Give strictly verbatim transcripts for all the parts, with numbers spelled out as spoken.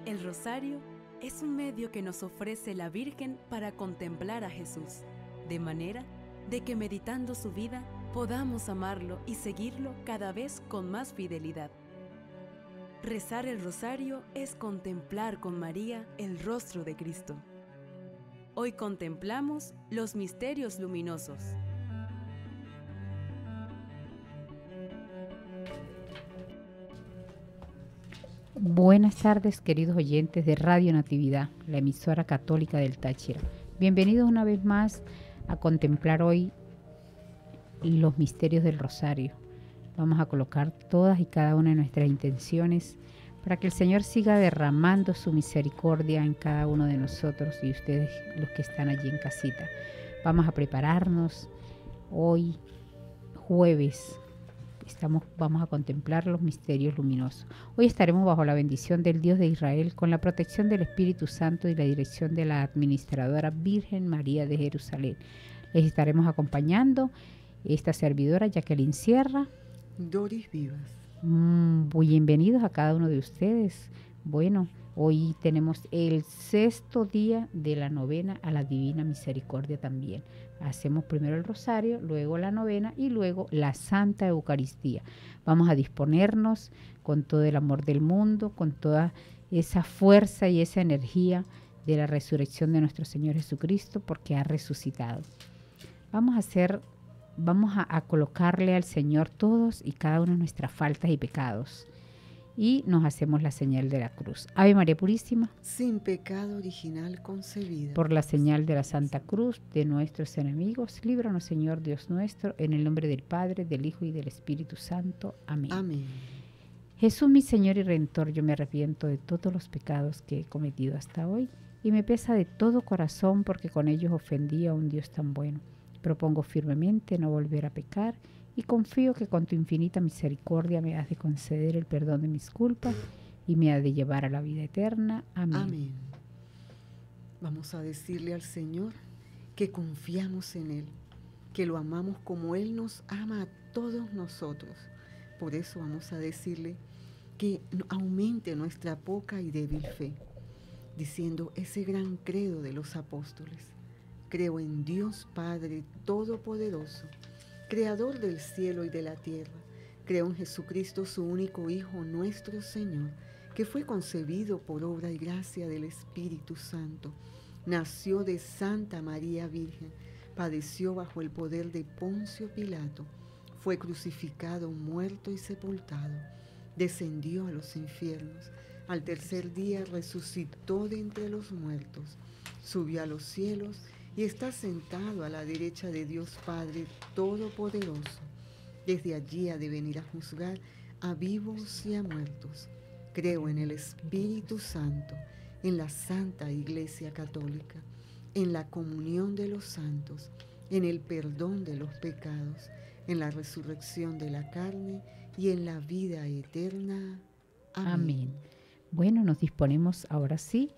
El rosario es un medio que nos ofrece la Virgen para contemplar a Jesús, de manera de que meditando su vida podamos amarlo y seguirlo cada vez con más fidelidad. Rezar el rosario es contemplar con María el rostro de Cristo. Hoy contemplamos los misterios luminosos. Buenas tardes, queridos oyentes de Radio Natividad, la emisora católica del Táchira. Bienvenidos una vez más a contemplar hoy los misterios del rosario. Vamos a colocar todas y cada una de nuestras intenciones para que el Señor siga derramando su misericordia en cada uno de nosotros y ustedes los que están allí en casita. Vamos a prepararnos hoy, jueves. Estamos, vamos a contemplar los misterios luminosos. Hoy estaremos bajo la bendición del Dios de Israel, con la protección del Espíritu Santo y la dirección de la administradora Virgen María de Jerusalén. Les estaremos acompañando esta servidora Jacqueline Sierra. Doris Vivas. Mm, muy bienvenidos a cada uno de ustedes. Bueno, hoy tenemos el sexto día de la novena a la Divina Misericordia también. Hacemos primero el rosario, luego la novena y luego la Santa Eucaristía. Vamos a disponernos con todo el amor del mundo, con toda esa fuerza y esa energía de la resurrección de nuestro Señor Jesucristo, porque ha resucitado. Vamos a hacer, vamos a, a colocarle al Señor todos y cada una de nuestras faltas y pecados. Y nos hacemos la señal de la cruz. Ave María Purísima, sin pecado original concebida. Por la señal de la Santa Cruz de nuestros enemigos, líbranos, Señor Dios nuestro, en el nombre del Padre, del Hijo y del Espíritu Santo. Amén. Amén. Jesús, mi Señor y Redentor, yo me arrepiento de todos los pecados que he cometido hasta hoy y me pesa de todo corazón porque con ellos ofendí a un Dios tan bueno. Propongo firmemente no volver a pecar y confío que con tu infinita misericordia me has de conceder el perdón de mis culpas y me has de llevar a la vida eterna. Amén. Amén. Vamos a decirle al Señor que confiamos en Él, que lo amamos como Él nos ama a todos nosotros. Por eso vamos a decirle que aumente nuestra poca y débil fe, diciendo ese gran credo de los apóstoles. Creo en Dios Padre Todopoderoso, Creador del cielo y de la tierra. Creo en Jesucristo, su único Hijo, nuestro Señor, que fue concebido por obra y gracia del Espíritu Santo. Nació de Santa María Virgen, padeció bajo el poder de Poncio Pilato, fue crucificado, muerto y sepultado, descendió a los infiernos, al tercer día resucitó de entre los muertos, subió a los cielos y está sentado a la derecha de Dios Padre Todopoderoso. Desde allí ha de venir a juzgar a vivos y a muertos. Creo en el Espíritu Santo, en la Santa Iglesia Católica, en la comunión de los santos, en el perdón de los pecados, en la resurrección de la carne y en la vida eterna. Amén. Amén. Bueno, nos disponemos ahora sí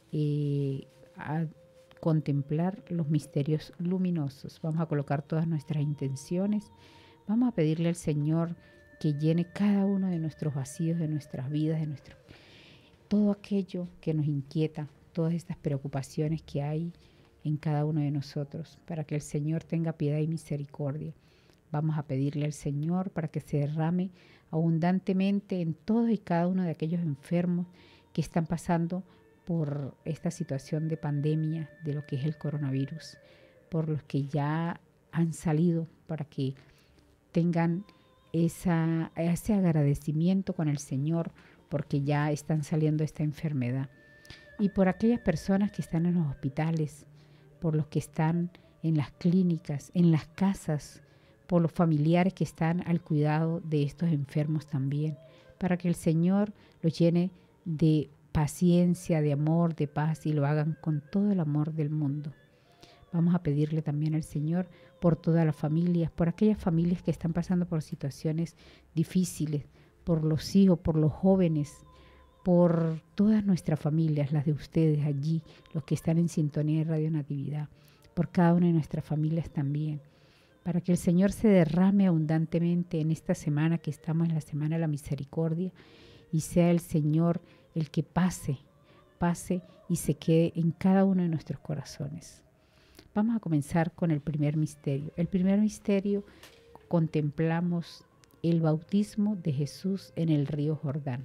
eh, a contemplar los misterios luminosos. Vamos a colocar todas nuestras intenciones. Vamos a pedirle al Señor que llene cada uno de nuestros vacíos, de nuestras vidas, de nuestro, todo aquello que nos inquieta, todas estas preocupaciones que hay en cada uno de nosotros, para que el Señor tenga piedad y misericordia. Vamos a pedirle al Señor para que se derrame abundantemente en todos y cada uno de aquellos enfermos que están pasando por esta situación de pandemia de lo que es el coronavirus, por los que ya han salido, para que tengan esa, ese agradecimiento con el Señor porque ya están saliendo de esta enfermedad. Y por aquellas personas que están en los hospitales, por los que están en las clínicas, en las casas, por los familiares que están al cuidado de estos enfermos también, para que el Señor los llene de paciencia, de amor, de paz y lo hagan con todo el amor del mundo. Vamos a pedirle también al Señor por todas las familias, por aquellas familias que están pasando por situaciones difíciles, por los hijos, por los jóvenes, por todas nuestras familias, las de ustedes allí, los que están en sintonía de Radio Natividad, por cada una de nuestras familias también, para que el Señor se derrame abundantemente en esta semana que estamos en la Semana de la Misericordia y sea el Señor el que pase pase y se quede en cada uno de nuestros corazones. Vamos a comenzar con el primer misterio. El primer misterio contemplamos el bautismo de Jesús en el río Jordán.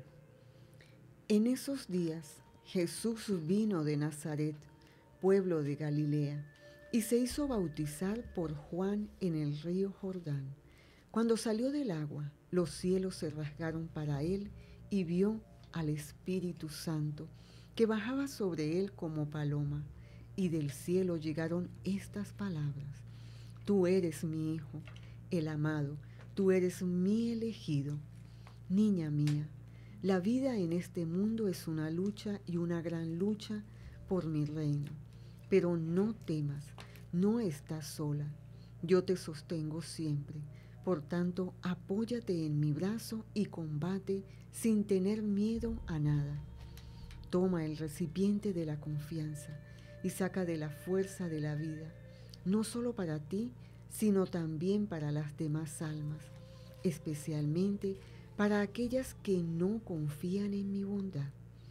En esos días Jesús vino de Nazaret, pueblo de Galilea, y se hizo bautizar por Juan en el río Jordán. Cuando salió del agua, los cielos se rasgaron para él y vio al Espíritu Santo, que bajaba sobre él como paloma, y del cielo llegaron estas palabras: Tú eres mi Hijo, el amado, tú eres mi elegido. Niña mía, la vida en este mundo es una lucha y una gran lucha por mi reino. Pero no temas, no estás sola. Yo te sostengo siempre. Por tanto, apóyate en mi brazo y combate sin tener miedo a nada. Toma el recipiente de la confianza y saca de la fuerza de la vida, no solo para ti, sino también para las demás almas, especialmente para aquellas que no confían en mi bondad.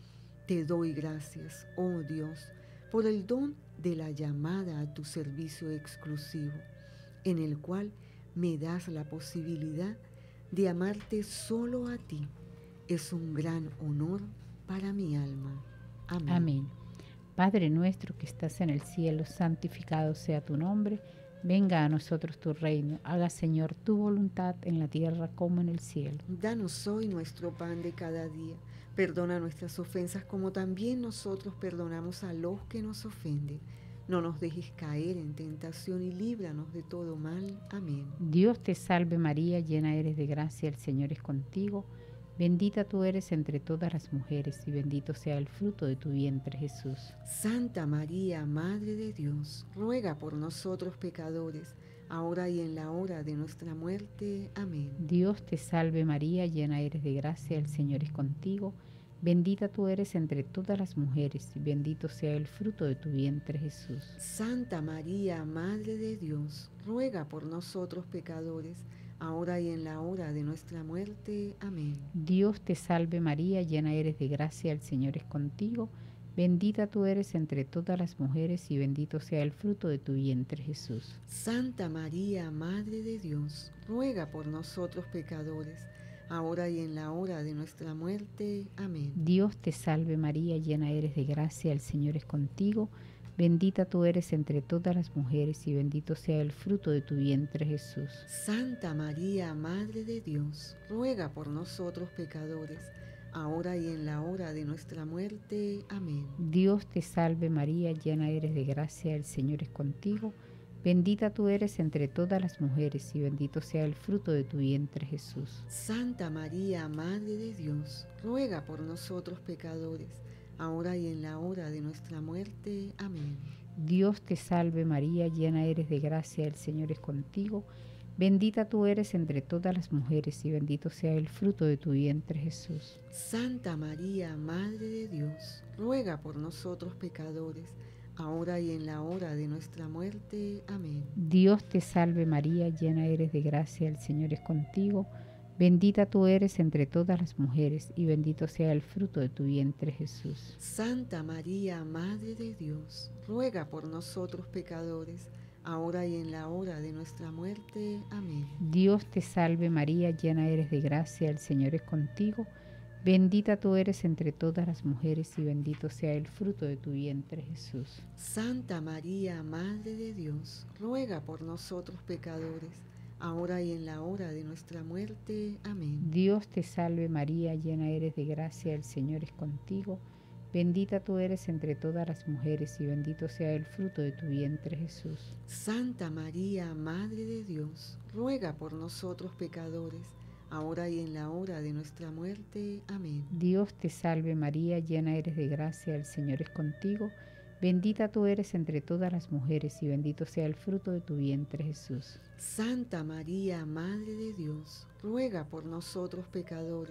Te doy gracias, oh Dios, por el don de la llamada a tu servicio exclusivo, en el cual me das la posibilidad de amarte solo a ti. Es un gran honor para mi alma. Amén. Amén. Padre nuestro que estás en el cielo, santificado sea tu nombre. Venga a nosotros tu reino. Haga, Señor, tu voluntad en la tierra como en el cielo. Danos hoy nuestro pan de cada día. Perdona nuestras ofensas como también nosotros perdonamos a los que nos ofenden. No nos dejes caer en tentación y líbranos de todo mal. Amén. Dios te salve María, llena eres de gracia, el Señor es contigo. Bendita tú eres entre todas las mujeres y bendito sea el fruto de tu vientre, Jesús. Santa María, Madre de Dios, ruega por nosotros pecadores, ahora y en la hora de nuestra muerte. Amén. Dios te salve María, llena eres de gracia, el Señor es contigo. Bendita tú eres entre todas las mujeres y bendito sea el fruto de tu vientre, Jesús. Santa María, Madre de Dios, ruega por nosotros pecadores, ahora y en la hora de nuestra muerte. Amén. Dios te salve María, llena eres de gracia, el Señor es contigo. Bendita tú eres entre todas las mujeres y bendito sea el fruto de tu vientre, Jesús. Santa María, Madre de Dios, ruega por nosotros pecadores, ahora y en la hora de nuestra muerte. Amén. Dios te salve María, llena eres de gracia, el Señor es contigo. Bendita tú eres entre todas las mujeres y bendito sea el fruto de tu vientre, Jesús. Santa María, Madre de Dios, ruega por nosotros pecadores, ahora y en la hora de nuestra muerte. Amén. Dios te salve María, llena eres de gracia, el Señor es contigo. Bendita tú eres entre todas las mujeres y bendito sea el fruto de tu vientre, Jesús. Santa María, Madre de Dios, ruega por nosotros pecadores, ahora y en la hora de nuestra muerte. Amén. Dios te salve María, llena eres de gracia, el Señor es contigo. Bendita tú eres entre todas las mujeres y bendito sea el fruto de tu vientre, Jesús. Santa María, Madre de Dios, ruega por nosotros pecadores, ahora y en la hora de nuestra muerte. Amén. Dios te salve María, llena eres de gracia, el Señor es contigo. Bendita tú eres entre todas las mujeres y bendito sea el fruto de tu vientre, Jesús. Santa María, Madre de Dios, ruega por nosotros pecadores, ahora y en la hora de nuestra muerte. Amén. Dios te salve María, llena eres de gracia, el Señor es contigo. Bendita tú eres entre todas las mujeres y bendito sea el fruto de tu vientre, Jesús. Santa María, Madre de Dios, ruega por nosotros pecadores, ahora y en la hora de nuestra muerte. Amén. Dios te salve María, llena eres de gracia, el Señor es contigo. Bendita tú eres entre todas las mujeres y bendito sea el fruto de tu vientre, Jesús. Santa María, Madre de Dios, ruega por nosotros pecadores, ahora y en la hora de nuestra muerte. Amén. Dios te salve María, llena eres de gracia, el Señor es contigo. Bendita tú eres entre todas las mujeres y bendito sea el fruto de tu vientre, Jesús. Santa María, Madre de Dios, ruega por nosotros pecadores,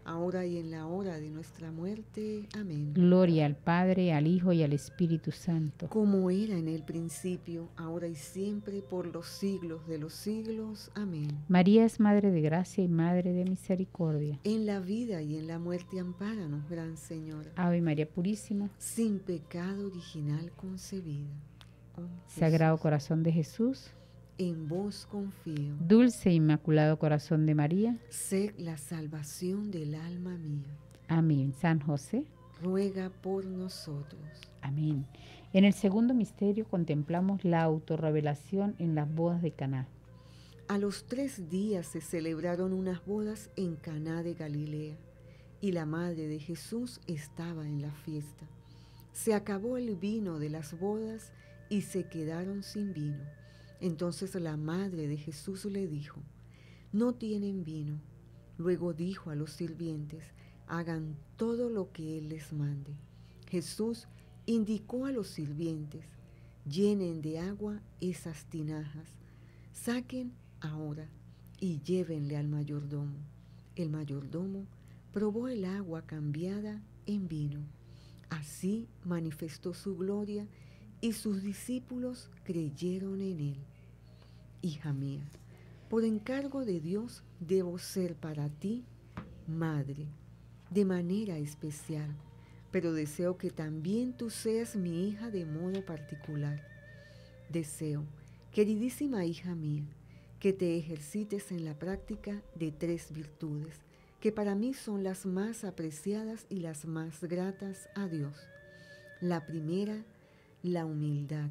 ahora y en la hora de nuestra muerte. Amén. Gloria al Padre, al Hijo y al Espíritu Santo. Como era en el principio, ahora y siempre, por los siglos de los siglos. Amén. María es Madre de Gracia y Madre de Misericordia. En la vida y en la muerte, ampáranos, Gran Señora. Ave María Purísima. Sin pecado original concebida. Oh, Sagrado Jesús, Corazón de Jesús. en vos confío. Dulce e Inmaculado Corazón de María. Sé la salvación del alma mía. Amén. San José. Ruega por nosotros. Amén. En el segundo misterio contemplamos la autorrevelación en las bodas de Caná. A los tres días se celebraron unas bodas en Caná de Galilea, y la madre de Jesús estaba en la fiesta. Se acabó el vino de las bodas y se quedaron sin vino. Entonces la madre de Jesús le dijo: no tienen vino. Luego dijo a los sirvientes: hagan todo lo que él les mande. Jesús indicó a los sirvientes: llenen de agua esas tinajas, saquen ahora y llévenle al mayordomo. El mayordomo probó el agua cambiada en vino. Así manifestó su gloria y sus discípulos creyeron en él. Hija mía, por encargo de Dios debo ser para ti madre, de manera especial, pero deseo que también tú seas mi hija de modo particular. Deseo, queridísima hija mía, que te ejercites en la práctica de tres virtudes, que para mí son las más apreciadas y las más gratas a Dios. La primera, la humildad.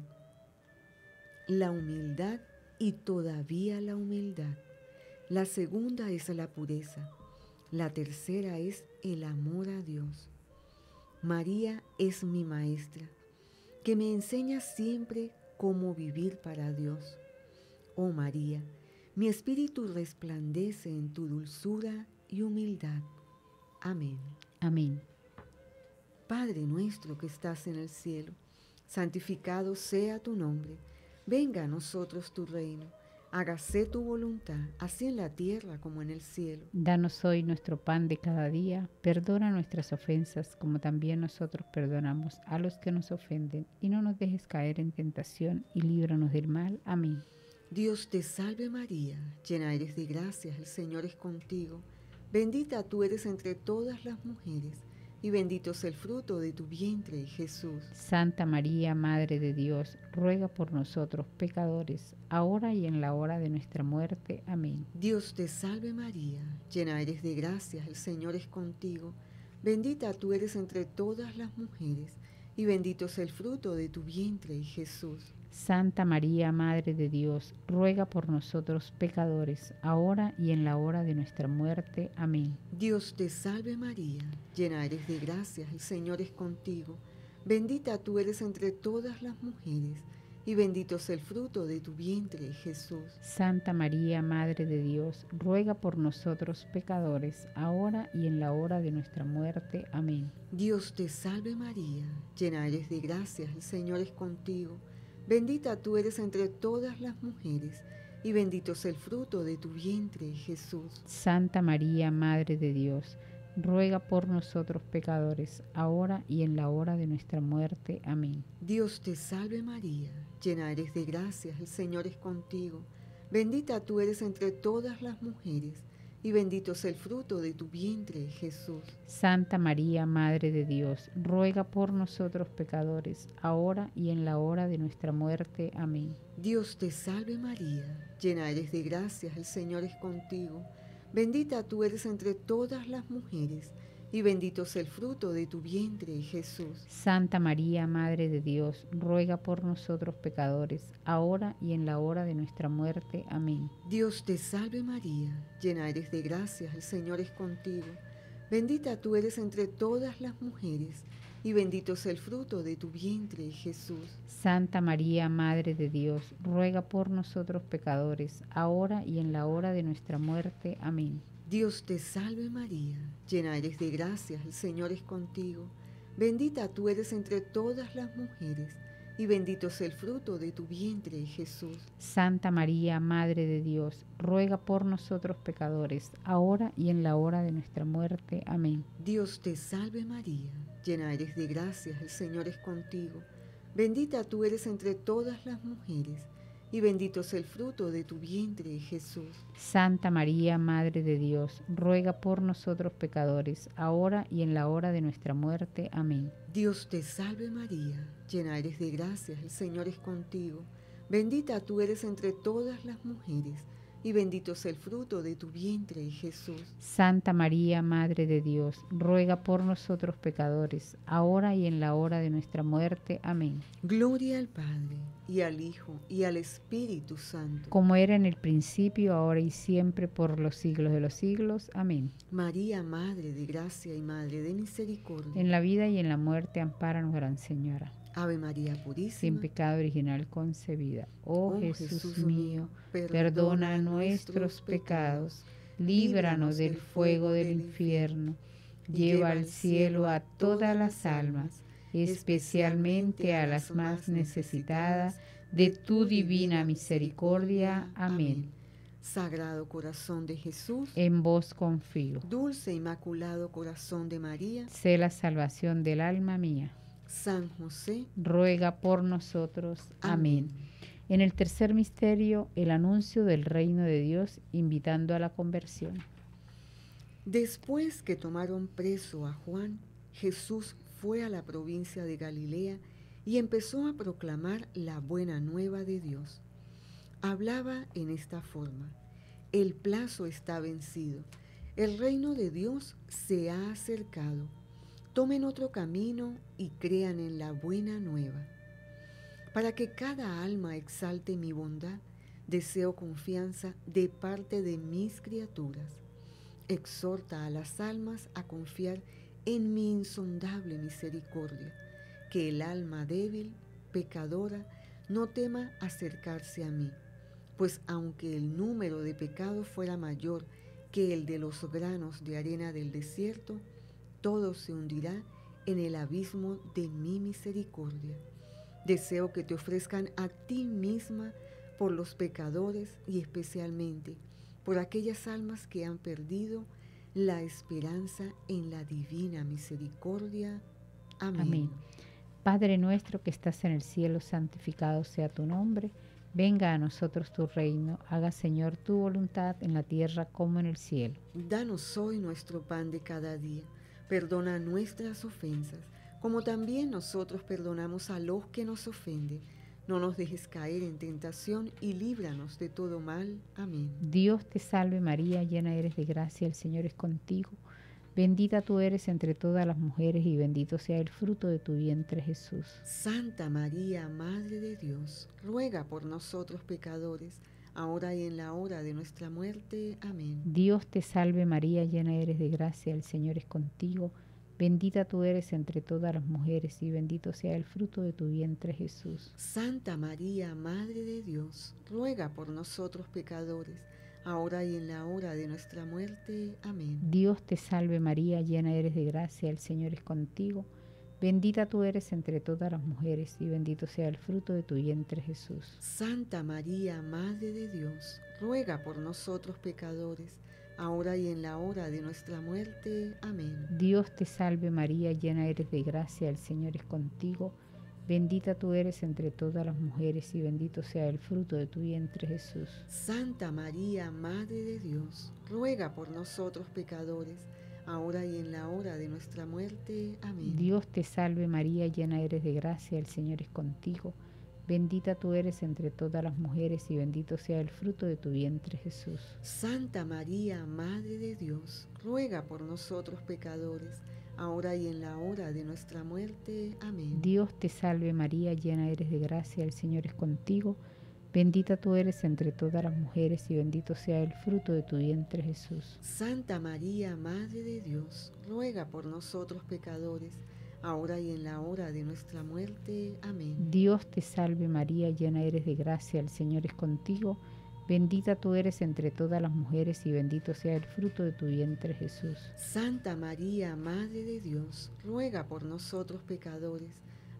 La humildad y todavía la humildad. La segunda es la pureza. La tercera es el amor a Dios. María es mi maestra, que me enseña siempre cómo vivir para Dios. Oh María, mi espíritu resplandece en tu dulzura y humildad. Amén. Amén. Padre nuestro que estás en el cielo, santificado sea tu nombre. Venga a nosotros tu reino. Hágase tu voluntad, así en la tierra como en el cielo. Danos hoy nuestro pan de cada día. Perdona nuestras ofensas, como también nosotros perdonamos a los que nos ofenden. Y no nos dejes caer en tentación, y líbranos del mal. Amén. Dios te salve María, llena eres de gracia, el Señor es contigo. Bendita tú eres entre todas las mujeres, y bendito es el fruto de tu vientre, Jesús. Santa María, Madre de Dios, ruega por nosotros pecadores, ahora y en la hora de nuestra muerte. Amén. Dios te salve María, llena eres de gracia, el Señor es contigo. Bendita tú eres entre todas las mujeres, y bendito es el fruto de tu vientre, Jesús. Santa María, Madre de Dios, ruega por nosotros pecadores, ahora y en la hora de nuestra muerte. Amén. Dios te salve María, llena eres de gracia, el Señor es contigo. Bendita tú eres entre todas las mujeres, y bendito es el fruto de tu vientre, Jesús. Santa María, Madre de Dios, ruega por nosotros pecadores, ahora y en la hora de nuestra muerte. Amén. Dios te salve María, llena eres de gracia, el Señor es contigo. Bendita tú eres entre todas las mujeres, y bendito es el fruto de tu vientre, Jesús. Santa María, Madre de Dios, ruega por nosotros pecadores, ahora y en la hora de nuestra muerte. Amén. Dios te salve María, llena eres de gracia, el Señor es contigo. Bendita tú eres entre todas las mujeres, y bendito es el fruto de tu vientre, Jesús. Santa María, Madre de Dios, ruega por nosotros pecadores, ahora y en la hora de nuestra muerte. Amén. Dios te salve María, llena eres de gracia, el Señor es contigo. Bendita tú eres entre todas las mujeres, y bendito es el fruto de tu vientre, Jesús. Santa María, Madre de Dios, ruega por nosotros pecadores, ahora y en la hora de nuestra muerte. Amén. Dios te salve María, llena eres de gracia, el Señor es contigo. Bendita tú eres entre todas las mujeres, y bendito es el fruto de tu vientre, Jesús. Santa María, Madre de Dios, ruega por nosotros pecadores, ahora y en la hora de nuestra muerte. Amén. Dios te salve María, llena eres de gracia, el Señor es contigo. Bendita tú eres entre todas las mujeres, y bendito es el fruto de tu vientre, Jesús. Santa María, Madre de Dios, ruega por nosotros pecadores, ahora y en la hora de nuestra muerte. Amén. Dios te salve María, llena eres de gracia, el Señor es contigo. Bendita tú eres entre todas las mujeres, y bendito es el fruto de tu vientre, Jesús. Santa María, Madre de Dios, ruega por nosotros pecadores, ahora y en la hora de nuestra muerte. Amén. Dios te salve María, llena eres de gracia, el Señor es contigo. Bendita tú eres entre todas las mujeres, y bendito es el fruto de tu vientre, Jesús. Santa María, Madre de Dios, ruega por nosotros pecadores, ahora y en la hora de nuestra muerte. Amén. Gloria al Padre, y al Hijo, y al Espíritu Santo. Como era en el principio, ahora y siempre, por los siglos de los siglos. Amén. María, Madre de gracia y Madre de misericordia. En la vida y en la muerte, ampáranos, Gran Señora. Ave María Purísima. Sin pecado original concebida. Oh, Oh Jesús, Jesús mío, mío, perdona nuestros pecados, líbranos del fuego del infierno, lleva al cielo a todas las almas, especialmente a las más necesitadas de tu divina misericordia. Amén. Sagrado Corazón de Jesús, En vos confío. Dulce Inmaculado Corazón de María, Sé la salvación del alma mía. San José, Ruega por nosotros. Amén. Amén. En el tercer misterio, el anuncio del reino de Dios, invitando a la conversión. Después que tomaron preso a Juan, Jesús fue a la provincia de Galilea y empezó a proclamar la buena nueva de Dios. Hablaba en esta forma: el plazo está vencido, el reino de Dios se ha acercado. Tomen otro camino y crean en la buena nueva. Para que cada alma exalte mi bondad, deseo confianza de parte de mis criaturas. Exhorta a las almas a confiar en mi insondable misericordia, que el alma débil, pecadora, no tema acercarse a mí, pues aunque el número de pecados fuera mayor que el de los granos de arena del desierto, todo se hundirá en el abismo de mi misericordia. Deseo que te ofrezcan a ti misma por los pecadores y especialmente por aquellas almas que han perdido la esperanza en la divina misericordia. Amén. Amén. Padre nuestro que estás en el cielo, santificado sea tu nombre. Venga a nosotros tu reino. Haga, Señor, tu voluntad en la tierra como en el cielo. Danos hoy nuestro pan de cada día. Perdona nuestras ofensas, como también nosotros perdonamos a los que nos ofenden. No nos dejes caer en tentación y líbranos de todo mal. Amén. Dios te salve María, llena eres de gracia, el Señor es contigo. Bendita tú eres entre todas las mujeres y bendito sea el fruto de tu vientre, Jesús. Santa María, Madre de Dios, ruega por nosotros pecadores, ahora y en la hora de nuestra muerte. Amén. Dios te salve María, llena eres de gracia, el Señor es contigo. Bendita tú eres entre todas las mujeres y bendito sea el fruto de tu vientre, Jesús. Santa María, Madre de Dios, ruega por nosotros pecadores, ahora y en la hora de nuestra muerte. Amén. Dios te salve María, llena eres de gracia, el Señor es contigo. Bendita tú eres entre todas las mujeres y bendito sea el fruto de tu vientre, Jesús. Santa María, Madre de Dios, ruega por nosotros pecadores, ahora y en la hora de nuestra muerte. Amén. Dios te salve María, llena eres de gracia, el Señor es contigo. Bendita tú eres entre todas las mujeres y bendito sea el fruto de tu vientre, Jesús. Santa María, Madre de Dios, ruega por nosotros pecadores, ahora y en la hora de nuestra muerte. Amén. Dios te salve María, llena eres de gracia, el Señor es contigo. Bendita tú eres entre todas las mujeres y bendito sea el fruto de tu vientre, Jesús. Santa María, Madre de Dios, ruega por nosotros pecadores, ahora y en la hora de nuestra muerte. Amén. Dios te salve María, llena eres de gracia, el Señor es contigo. Bendita tú eres entre todas las mujeres y bendito sea el fruto de tu vientre, Jesús. Santa María, Madre de Dios, ruega por nosotros pecadores, ahora y en la hora de nuestra muerte. Amén. Dios te salve María, llena eres de gracia, el Señor es contigo. Bendita tú eres entre todas las mujeres y bendito sea el fruto de tu vientre, Jesús. Santa María, Madre de Dios, ruega por nosotros pecadores,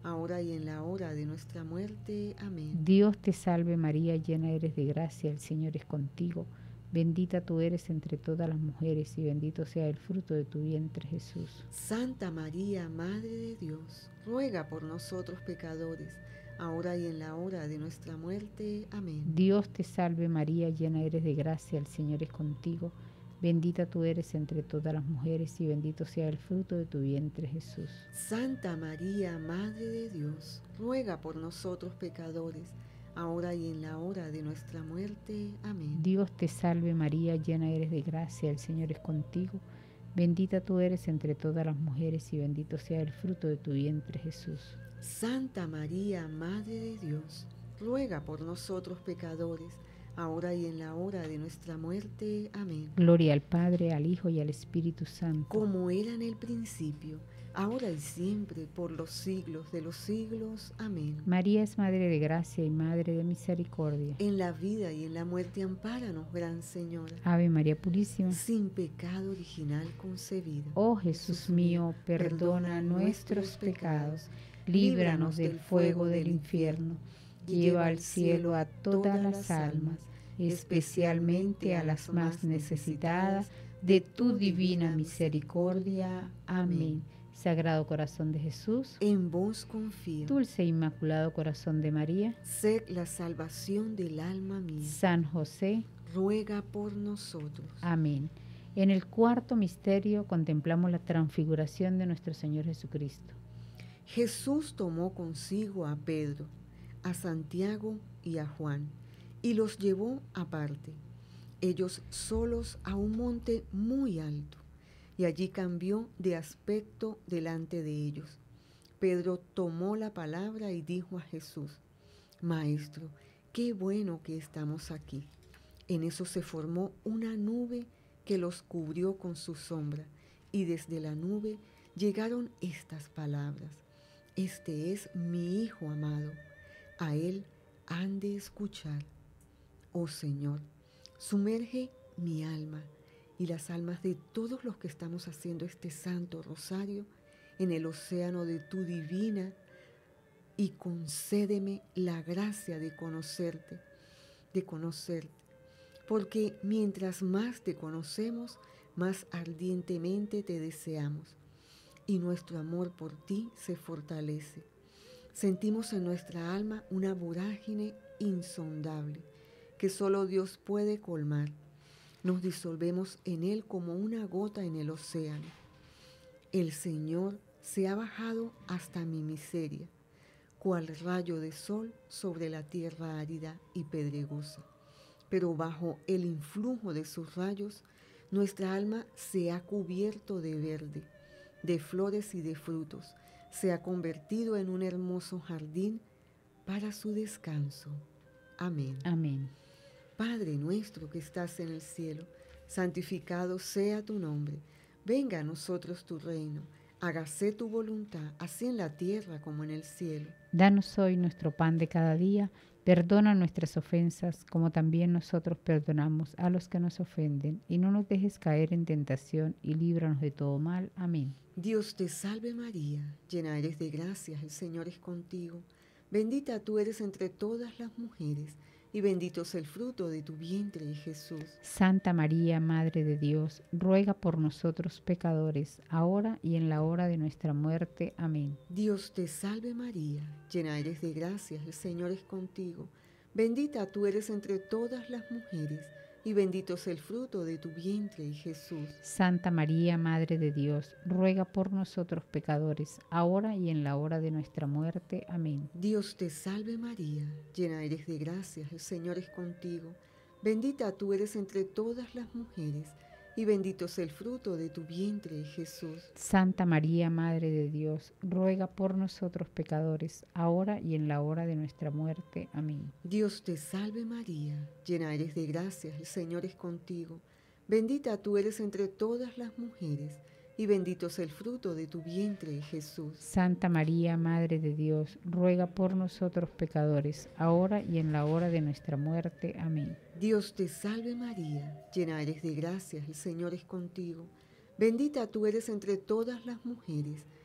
ahora y en la hora de nuestra muerte. Amén. Dios te salve María, llena eres de gracia, el Señor es contigo. Bendita tú eres entre todas las mujeres y bendito sea el fruto de tu vientre, Jesús. Santa María, Madre de Dios, ruega por nosotros pecadores, ahora y en la hora de nuestra muerte. Amén. Dios te salve María, llena eres de gracia, el Señor es contigo. Bendita tú eres entre todas las mujeres y bendito sea el fruto de tu vientre, Jesús. Santa María, Madre de Dios, ruega por nosotros pecadores, ahora y en la hora de nuestra muerte. Amén. Dios te salve María, llena eres de gracia, el Señor es contigo. Bendita tú eres entre todas las mujeres y bendito sea el fruto de tu vientre, Jesús. Santa María, Madre de Dios, ruega por nosotros pecadores, ahora y en la hora de nuestra muerte. Amén. Gloria al Padre, al Hijo y al Espíritu Santo. Como era en el principio, ahora y siempre, por los siglos de los siglos. Amén. María es Madre de gracia y Madre de misericordia. En la vida y en la muerte ampáranos, Gran Señora. Ave María Purísima. Sin pecado original concebida. Oh Jesús mío, perdona nuestros pecados, líbranos del fuego del infierno, lleva al cielo a todas las almas, especialmente a las más necesitadas de tu divina misericordia. Amén. Sagrado Corazón de Jesús, en vos confío. Dulce e Inmaculado Corazón de María, sed la salvación del alma mía. San José, ruega por nosotros. Amén. En el cuarto misterio contemplamos la transfiguración de nuestro Señor Jesucristo. Jesús tomó consigo a Pedro, a Santiago y a Juan, y los llevó aparte, ellos solos a un monte muy alto, y allí cambió de aspecto delante de ellos. Pedro tomó la palabra y dijo a Jesús: Maestro, qué bueno que estamos aquí. En eso se formó una nube que los cubrió con su sombra, y desde la nube llegaron estas palabras: Este es mi Hijo amado, a él han de escuchar. Oh Señor, sumerge mi alma y las almas de todos los que estamos haciendo este santo rosario en el océano de tu divina, y concédeme la gracia de conocerte, de conocerte, porque mientras más te conocemos, más ardientemente te deseamos, y nuestro amor por ti se fortalece. Sentimos en nuestra alma una vorágine insondable que solo Dios puede colmar. Nos disolvemos en él como una gota en el océano. El Señor se ha bajado hasta mi miseria, cual rayo de sol sobre la tierra árida y pedregosa. Pero bajo el influjo de sus rayos, nuestra alma se ha cubierto de verde, de flores y de frutos. Se ha convertido en un hermoso jardín para su descanso. Amén. Amén. Padre nuestro que estás en el cielo, santificado sea tu nombre. Venga a nosotros tu reino. Hágase tu voluntad, así en la tierra como en el cielo. Danos hoy nuestro pan de cada día. Perdona nuestras ofensas, como también nosotros perdonamos a los que nos ofenden. Y no nos dejes caer en tentación, y líbranos de todo mal. Amén. Dios te salve María, llena eres de gracia, el Señor es contigo. Bendita tú eres entre todas las mujeres, y bendito es el fruto de tu vientre, Jesús. Santa María, Madre de Dios, ruega por nosotros pecadores, ahora y en la hora de nuestra muerte. Amén. Dios te salve María, llena eres de gracia, el Señor es contigo. Bendita tú eres entre todas las mujeres, y bendito es el fruto de tu vientre, Jesús. Santa María, Madre de Dios, ruega por nosotros pecadores, ahora y en la hora de nuestra muerte. Amén. Dios te salve María, llena eres de gracia, el Señor es contigo. Bendita tú eres entre todas las mujeres, y bendito es el fruto de tu vientre, Jesús. Santa María, Madre de Dios, ruega por nosotros pecadores, ahora y en la hora de nuestra muerte. Amén. Dios te salve María, llena eres de gracia, el Señor es contigo. Bendita tú eres entre todas las mujeres, y bendito es el fruto de tu vientre, Jesús. Santa María, Madre de Dios, ruega por nosotros pecadores, ahora y en la hora de nuestra muerte. Amén. Dios te salve María, llena eres de gracia, el Señor es contigo. Bendita tú eres entre todas las mujeres,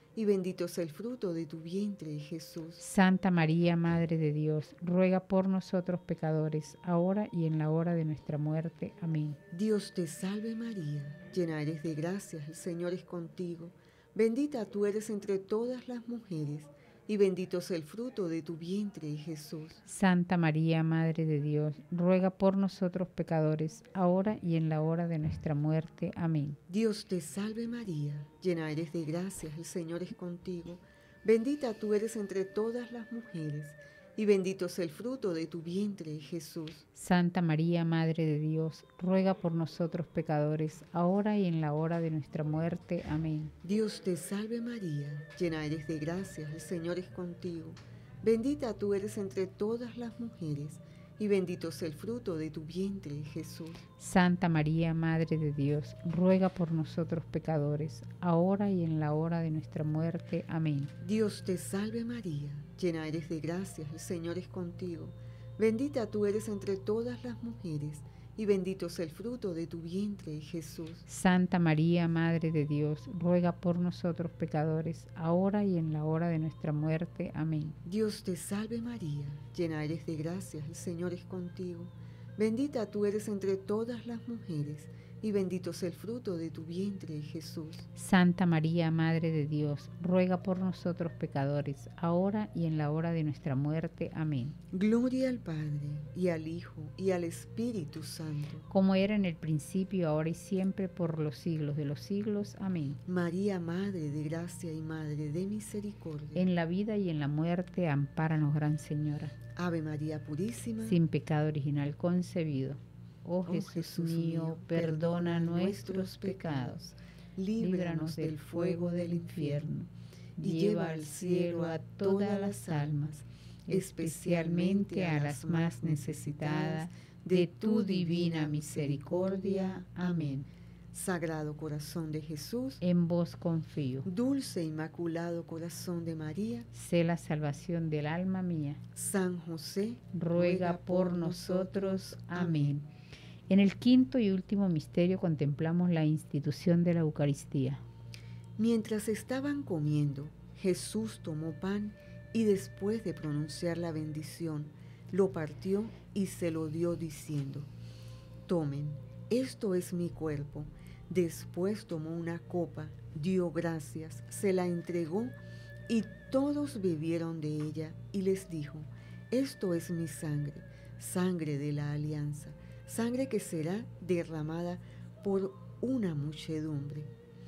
y bendito es el fruto de tu vientre, Jesús. Santa María, Madre de Dios, ruega por nosotros pecadores, ahora y en la hora de nuestra muerte. Amén. Dios te salve María, llena eres de gracia, el Señor es contigo. Bendita tú eres entre todas las mujeres, y bendito es el fruto de tu vientre, Jesús. Santa María, Madre de Dios, ruega por nosotros pecadores, ahora y en la hora de nuestra muerte. Amén. Dios te salve María, llena eres de gracia, el Señor es contigo. Bendita tú eres entre todas las mujeres, y bendito es el fruto de tu vientre, Jesús. Santa María, Madre de Dios, ruega por nosotros pecadores, ahora y en la hora de nuestra muerte. Amén. Dios te salve María, llena eres de gracia, el Señor es contigo. Bendita tú eres entre todas las mujeres, y bendito es el fruto de tu vientre, Jesús. Santa María, Madre de Dios, ruega por nosotros pecadores, ahora y en la hora de nuestra muerte. Amén. Dios te salve María, llena eres de gracia, el Señor es contigo. Bendita tú eres entre todas las mujeres, y bendito es el fruto de tu vientre, Jesús. Santa María, Madre de Dios, ruega por nosotros pecadores, ahora y en la hora de nuestra muerte. Amén. Dios te salve María, llena eres de gracia, el Señor es contigo. Bendita tú eres entre todas las mujeres, y bendito es el fruto de tu vientre, Jesús. Santa María, Madre de Dios, ruega por nosotros pecadores, ahora y en la hora de nuestra muerte. Amén. Gloria al Padre, y al Hijo, y al Espíritu Santo. Como era en el principio, ahora y siempre, por los siglos de los siglos. Amén. María, Madre de gracia y Madre de misericordia. En la vida y en la muerte, ampáranos, Gran Señora. Ave María Purísima, sin pecado original concebido. Oh, oh Jesús, Jesús mío, perdona nuestros pecados, líbranos del fuego del infierno, y lleva al cielo a todas las almas, especialmente a las más necesitadas de tu divina misericordia. Amén. Sagrado Corazón de Jesús, en vos confío. Dulce Inmaculado Corazón de María, sé la salvación del alma mía. San José, ruega por nosotros. Amén. En el quinto y último misterio contemplamos la institución de la Eucaristía. Mientras estaban comiendo, Jesús tomó pan y después de pronunciar la bendición, lo partió y se lo dio diciendo: tomen, esto es mi cuerpo. Después tomó una copa, dio gracias, se la entregó y todos bebieron de ella y les dijo: esto es mi sangre, sangre de la alianza, sangre que será derramada por una muchedumbre.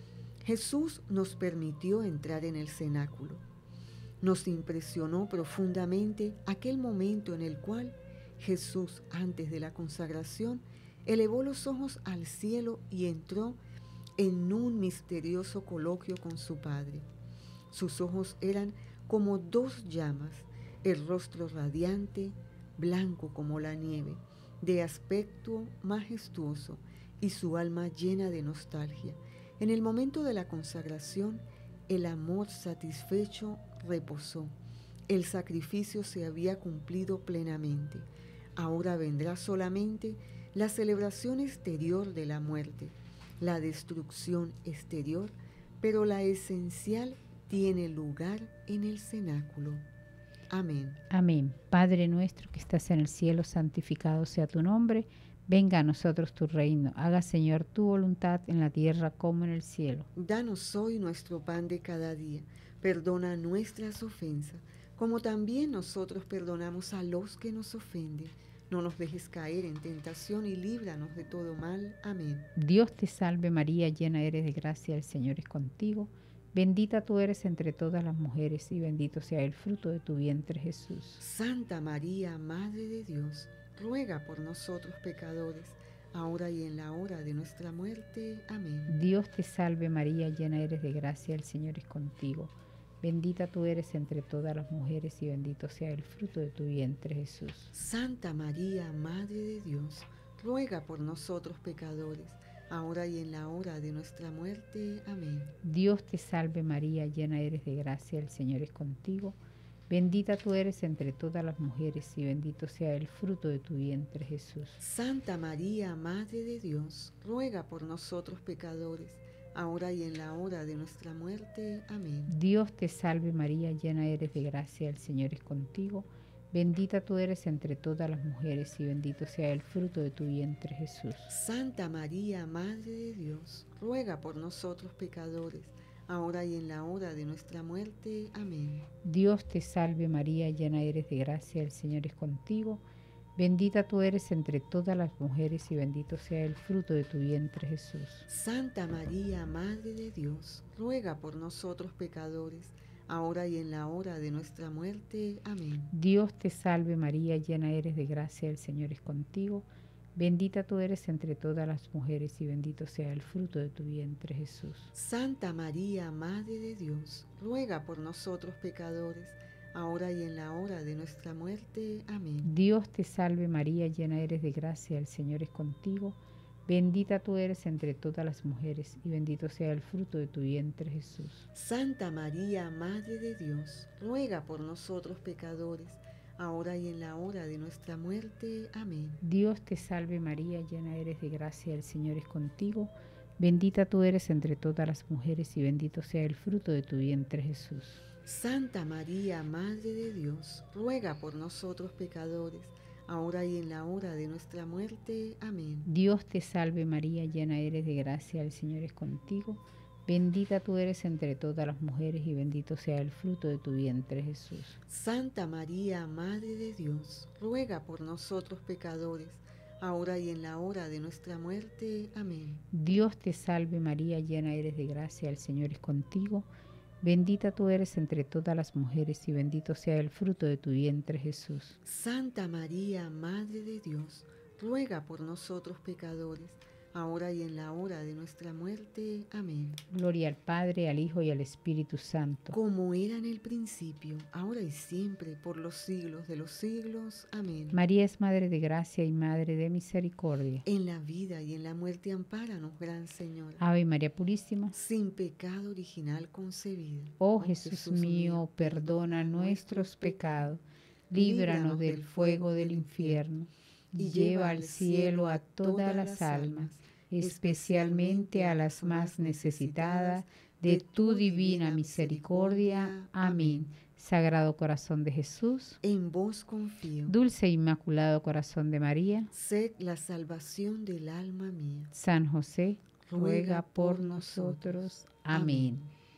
Jesús nos permitió entrar en el cenáculo. Nos impresionó profundamente aquel momento en el cual Jesús, antes de la consagración, elevó los ojos al cielo y entró en un misterioso coloquio con su Padre. Sus ojos eran como dos llamas, el rostro radiante, blanco como la nieve, de aspecto majestuoso y su alma llena de nostalgia. En el momento de la consagración, el amor satisfecho reposó. El sacrificio se había cumplido plenamente. Ahora vendrá solamente la celebración exterior de la muerte, la destrucción exterior, pero la esencial tiene lugar en el cenáculo. Amén. Amén. Padre nuestro que estás en el cielo, santificado sea tu nombre. Venga a nosotros tu reino. Haga, Señor, tu voluntad en la tierra como en el cielo. Danos hoy nuestro pan de cada día. Perdona nuestras ofensas, como también nosotros perdonamos a los que nos ofenden. No nos dejes caer en tentación y líbranos de todo mal. Amén. Dios te salve María, llena eres de gracia, el Señor es contigo. Bendita tú eres entre todas las mujeres y bendito sea el fruto de tu vientre, Jesús. Santa María, Madre de Dios, ruega por nosotros pecadores, ahora y en la hora de nuestra muerte. Amén. Dios te salve María, llena eres de gracia, el Señor es contigo. Bendita tú eres entre todas las mujeres y bendito sea el fruto de tu vientre, Jesús. Santa María, Madre de Dios, ruega por nosotros pecadores, ahora y en la hora de nuestra muerte. Amén. Dios te salve María, llena eres de gracia, el Señor es contigo. Bendita tú eres entre todas las mujeres y bendito sea el fruto de tu vientre, Jesús. Santa María, Madre de Dios, ruega por nosotros pecadores, ahora y en la hora de nuestra muerte. Amén. Dios te salve María, llena eres de gracia, el Señor es contigo. Bendita tú eres entre todas las mujeres y bendito sea el fruto de tu vientre, Jesús. Santa María, Madre de Dios, ruega por nosotros pecadores, ahora y en la hora de nuestra muerte. Amén. Dios te salve María, llena eres de gracia, el Señor es contigo. Bendita tú eres entre todas las mujeres y bendito sea el fruto de tu vientre, Jesús. Santa María, Madre de Dios, ruega por nosotros pecadores, ahora y en la hora de nuestra muerte. Amén. Dios te salve María, llena eres de gracia, el Señor es contigo. Bendita tú eres entre todas las mujeres y bendito sea el fruto de tu vientre, Jesús. Santa María, Madre de Dios, ruega por nosotros pecadores, ahora y en la hora de nuestra muerte. Amén. Dios te salve María, llena eres de gracia, el Señor es contigo. Bendita tú eres entre todas las mujeres y bendito sea el fruto de tu vientre, Jesús. Santa María, Madre de Dios, ruega por nosotros pecadores, ahora y en la hora de nuestra muerte. Amén. Dios te salve María, llena eres de gracia, el Señor es contigo. Bendita tú eres entre todas las mujeres y bendito sea el fruto de tu vientre, Jesús. Santa María, Madre de Dios, ruega por nosotros pecadores, ahora y en la hora de nuestra muerte. Amén. Dios te salve María, llena eres de gracia, el Señor es contigo. Bendita tú eres entre todas las mujeres y bendito sea el fruto de tu vientre, Jesús. Santa María, Madre de Dios, ruega por nosotros pecadores, ahora y en la hora de nuestra muerte. Amén. Dios te salve María, llena eres de gracia, el Señor es contigo. Bendita tú eres entre todas las mujeres y bendito sea el fruto de tu vientre, Jesús. Santa María, Madre de Dios, ruega por nosotros pecadores, ahora y en la hora de nuestra muerte. Amén. Gloria al Padre, al Hijo y al Espíritu Santo. Como era en el principio, ahora y siempre, por los siglos de los siglos. Amén. María es Madre de gracia y Madre de misericordia. En la vida y en la muerte ampáranos, Gran Señora. Ave María Purísima. Sin pecado original concebida. Oh Jesús mío, perdona nuestros pecados, líbranos del fuego del infierno, y lleva al cielo a todas las almas, especialmente a las más necesitadas de tu divina misericordia. Amén. Sagrado Corazón de Jesús, en vos confío. Dulce e Inmaculado Corazón de María, sed la salvación del alma mía. San José, ruega por nosotros. Amén.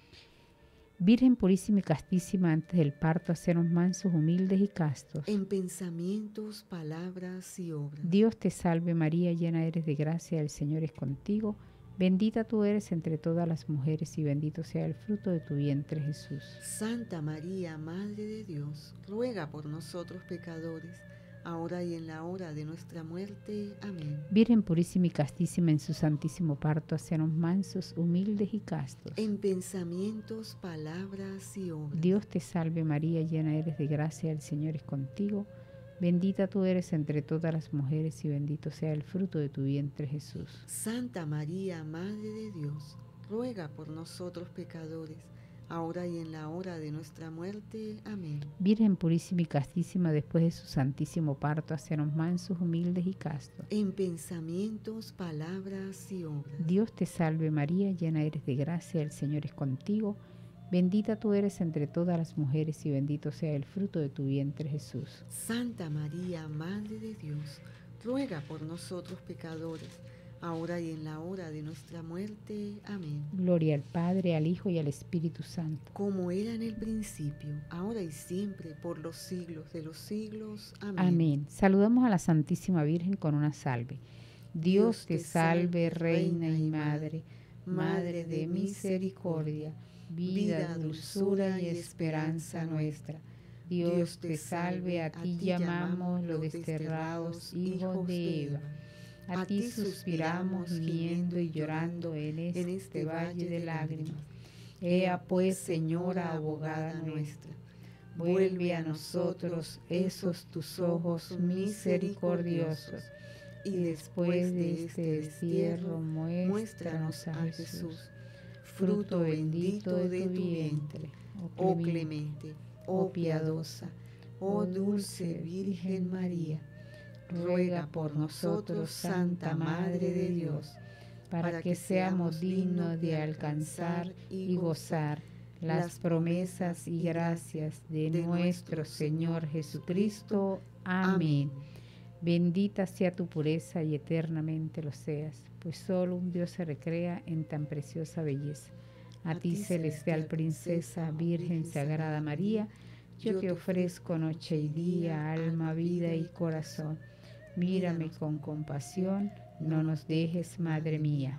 Virgen purísima y castísima, antes del parto, hacenos mansos, humildes y castos. En pensamientos, palabras y obras. Dios te salve María, llena eres de gracia, el Señor es contigo. Bendita tú eres entre todas las mujeres y bendito sea el fruto de tu vientre, Jesús. Santa María, Madre de Dios, ruega por nosotros pecadores, ahora y en la hora de nuestra muerte. Amén. Virgen purísima y castísima, en su santísimo parto, hacenos mansos, humildes y castos. En pensamientos, palabras y obras. Dios te salve María, llena eres de gracia, el Señor es contigo. Bendita tú eres entre todas las mujeres y bendito sea el fruto de tu vientre, Jesús. Santa María, Madre de Dios, ruega por nosotros pecadores, ahora y en la hora de nuestra muerte. Amén. Virgen purísima y castísima, después de su santísimo parto, hacenos mansos, humildes y castos. En pensamientos, palabras y obras. Dios te salve María, llena eres de gracia, el Señor es contigo. Bendita tú eres entre todas las mujeres y bendito sea el fruto de tu vientre, Jesús. Santa María, Madre de Dios, ruega por nosotros pecadores, ahora y en la hora de nuestra muerte. Amén. Gloria al Padre, al Hijo y al Espíritu Santo. Como era en el principio, ahora y siempre, por los siglos de los siglos. Amén. Amén. Saludamos a la Santísima Virgen con una salve. Dios te salve, Reina y Madre, Madre de misericordia, vida, dulzura y esperanza nuestra. Dios te salve, a ti llamamos los desterrados hijos de Eva. A ti suspiramos gimiendo y llorando en este valle de lágrimas. Ea pues, Señora abogada nuestra, vuelve a nosotros esos tus ojos misericordiosos, y después de este destierro muéstranos a Jesús, fruto bendito de tu vientre. Oh clemente, oh piadosa, oh dulce Virgen María, ruega por nosotros, Santa Madre de Dios, para que seamos dignos de alcanzar y gozar las promesas y gracias de nuestro Señor Jesucristo. Amén. Bendita sea tu pureza y eternamente lo seas, pues solo un Dios se recrea en tan preciosa belleza. A ti, celestial princesa, Virgen Sagrada María, yo te ofrezco noche y día, alma, vida y corazón. Mírame con compasión, no nos dejes, Madre mía.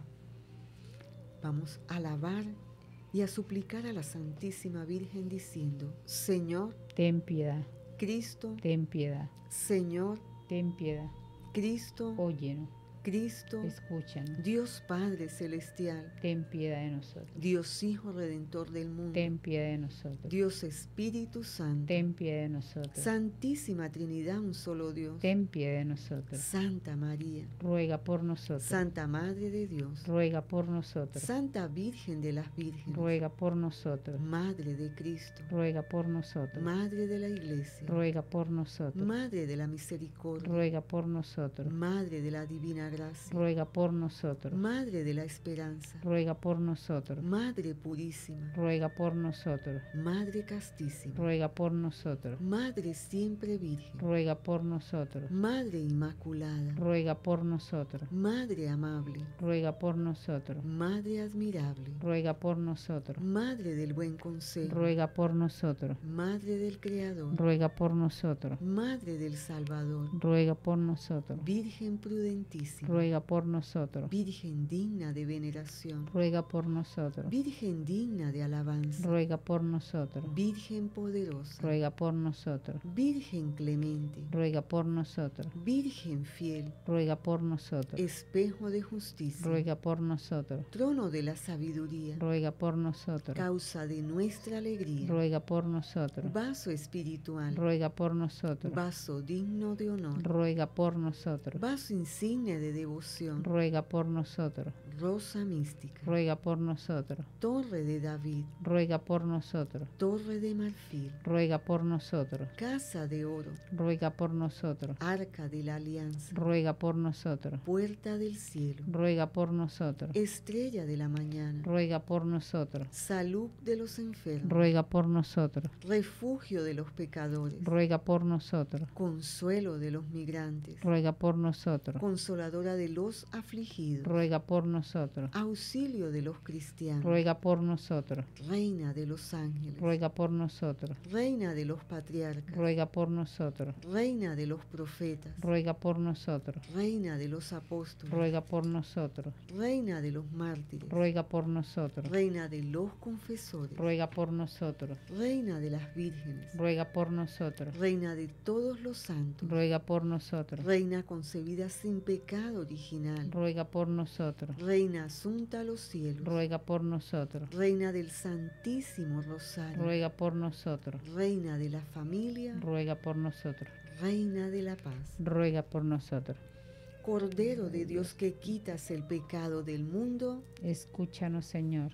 Vamos a alabar y a suplicar a la Santísima Virgen diciendo: Señor, ten piedad. Cristo, ten piedad. Señor, ten piedad. Cristo, óyenos. Cristo, escúchanos. Dios Padre Celestial, ten piedad de nosotros. Dios Hijo Redentor del mundo, ten piedad de nosotros. Dios Espíritu Santo, ten piedad de nosotros. Santísima Trinidad, un solo Dios, ten piedad de nosotros. Santa María, ruega por nosotros. Santa Madre de Dios, ruega por nosotros. Santa Virgen de las Vírgenes, ruega por nosotros. Madre de Cristo, ruega por nosotros. Madre de la Iglesia, ruega por nosotros. Madre de la Misericordia, ruega por nosotros. Madre de la Divina Gracia, ruega por nosotros. Madre de la Esperanza, ruega por nosotros. Madre Purísima, ruega por nosotros. Madre Castísima, ruega por nosotros. Madre Siempre Virgen, ruega por nosotros. Madre Inmaculada, ruega por nosotros. Madre Amable, ruega por nosotros. Madre Admirable, ruega por nosotros. Madre del Buen Consejo, ruega por nosotros. Madre del Creador, ruega por nosotros. Madre del Salvador, ruega por nosotros. Virgen prudentísima, ruega por nosotros. Virgen digna de veneración, ruega por nosotros. Virgen digna de alabanza, ruega por nosotros. Virgen poderosa, ruega por nosotros. Virgen clemente, ruega por nosotros. Virgen fiel, ruega por nosotros. espejo de justicia, ruega por nosotros. trono de la sabiduría, ruega por nosotros. causa de nuestra alegría, ruega por nosotros. vaso espiritual, ruega por nosotros. vaso digno de honor, ruega por nosotros. vaso insigne de devoción, ruega por nosotros. rosa mística, ruega por nosotros. torre de David, ruega por nosotros. torre de marfil, ruega por nosotros. casa de oro, ruega por nosotros. arca de la alianza, ruega por nosotros. puerta del cielo, ruega por nosotros. estrella de la mañana, ruega por nosotros. salud de los enfermos, ruega por nosotros. refugio de los pecadores, ruega por nosotros. consuelo de los migrantes, ruega por nosotros. consoladora de los afligidos, ruega por nosotros. auxilio de los cristianos, ruega por nosotros. reina de los ángeles, ruega por nosotros. reina de los patriarcas, ruega por nosotros. reina de los profetas, ruega por nosotros. reina de los apóstoles, ruega por nosotros. reina de los mártires, ruega por nosotros. reina de los confesores, ruega por nosotros. reina de las vírgenes, ruega por nosotros. reina de todos los santos, ruega por nosotros. reina concebida sin pecado original, ruega por nosotros. reina asunta a los cielos, ruega por nosotros. reina del Santísimo Rosario, ruega por nosotros. reina de la familia, ruega por nosotros. reina de la paz, ruega por nosotros. Cordero de Dios que quitas el pecado del mundo, escúchanos, Señor.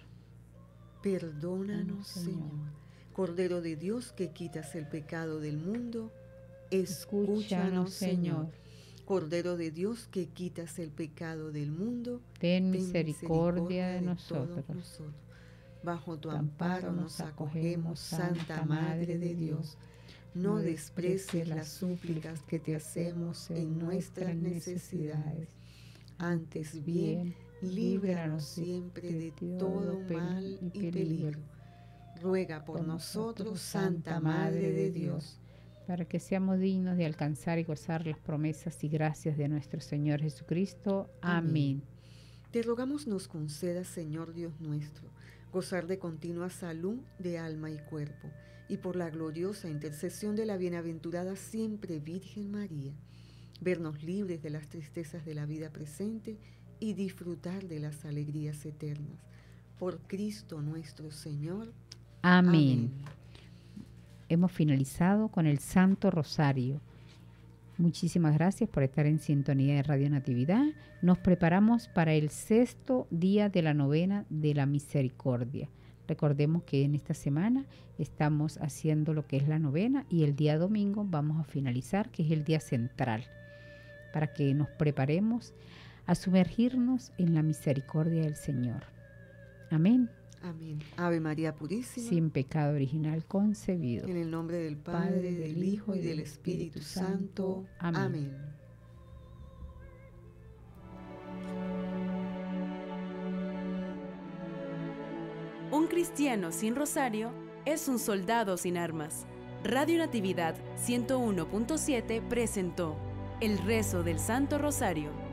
Perdónanos, Señor. Señor. Cordero de Dios que quitas el pecado del mundo, escúchanos, escúchanos, Señor. Señor. Cordero de Dios que quitas el pecado del mundo, Ten ten misericordia de todos nosotros. nosotros. Bajo tu Tu amparo nos acogemos, Santa Madre de Dios. No desprecies las súplicas que te hacemos en nuestras necesidades. Antes bien, líbranos siempre de todo mal y peligro. Ruega por nosotros, Santa Madre de Dios, para que seamos dignos de alcanzar y gozar las promesas y gracias de nuestro Señor Jesucristo. Amén. Te rogamos nos concedas, Señor Dios nuestro, gozar de continua salud de alma y cuerpo, y por la gloriosa intercesión de la bienaventurada siempre Virgen María, vernos libres de las tristezas de la vida presente y disfrutar de las alegrías eternas. Por Cristo nuestro Señor. Amén. Amén. Hemos finalizado con el Santo Rosario. Muchísimas gracias por estar en sintonía de Radio Natividad. Nos preparamos para el sexto día de la novena de la Misericordia. Recordemos que en esta semana estamos haciendo lo que es la novena y el día domingo vamos a finalizar, que es el día central, para que nos preparemos a sumergirnos en la misericordia del Señor. Amén. Amén. Ave María Purísima, sin pecado original concebido. En el nombre del Padre, Padre del Hijo y del Espíritu, Espíritu Santo. Amén. Amén. Un cristiano sin rosario es un soldado sin armas. Radio Natividad ciento uno punto siete presentó El Rezo del Santo Rosario.